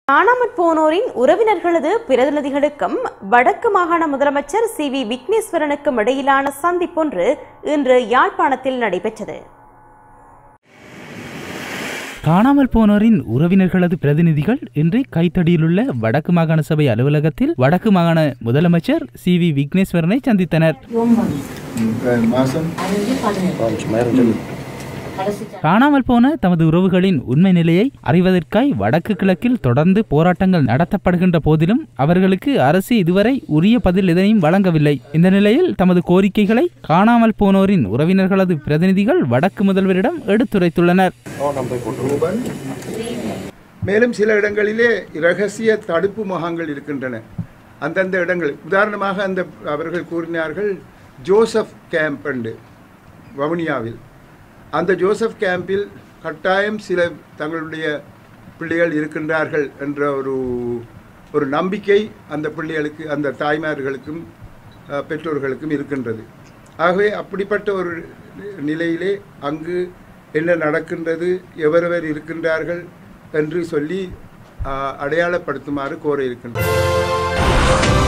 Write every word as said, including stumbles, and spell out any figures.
காணாமற் போனோரின் உறவினர்களது பிரதிநிதிகளுக்கும் வடக்கு மாகாண முதலமைச்சர் சி வி விக்னேஸ்வரனுக்கும் இடையிலான சந்திப்பொன்று இன்று யாழ்ப்பாணத்தில் நடைபெற்றது. காணாமல் போனோரின் உறவினர்களது பிரதிநிதிகள் இன்று கைத்தடியிலுள்ள வடக்கு மாகாண சபை அலுவலகத்தில் வடக்கு மாகாண முதலமைச்சர் சி வி விக்னேஸ்வரனை சந்தித்தனர். காணாமல் போன தமது உறவுகளின் உண்மை நிலையை அறிவதற்காய் வடக்கு கிழக்கில் தொடர்ந்து போராட்டங்கள் நடத்தப்படுகின்ற போதிலும் அவர்களுக்கு அரசு இதுவரை உரிய பதில் எதனையும் வழங்கவில்லை. இந்த நிலையில் தமது கோரிக்கைகளை காணாமல் போனோரின் உறவினர்களது பிரதிநிதிகள் வடக்கு முதல்வரிடம் எடுத்துரைத்துள்ளனர். மேலும் சில இடங்களிலே இரகசிய தடுப்பு முகாம்கள் இருக்கின்றன. அந்தந்த இடங்கள் உதாரணமாக அந்த அவர்கள் கூறினார்கள் ஜோசப் கேம்ப் என்று வவுனியாவில். அந்த ஜோசப் கேம்பில் கட்டாயம் சில தங்களுடைய பிள்ளைகள் இருக்கின்றார்கள் என்ற ஒரு ஒரு நம்பிக்கை அந்த பிள்ளைகளுக்கு அந்த தாய்மார்களுக்கும் பெற்றோர்களுக்கும் இருக்கின்றது. ஆகவே அப்படிப்பட்ட ஒரு நிலையிலே அங்கு என்ன நடக்கின்றது, எவரெவர் இருக்கின்றார்கள் என்று சொல்லி அடையாளப்படுத்துமாறு கோர இருக்கின்றது.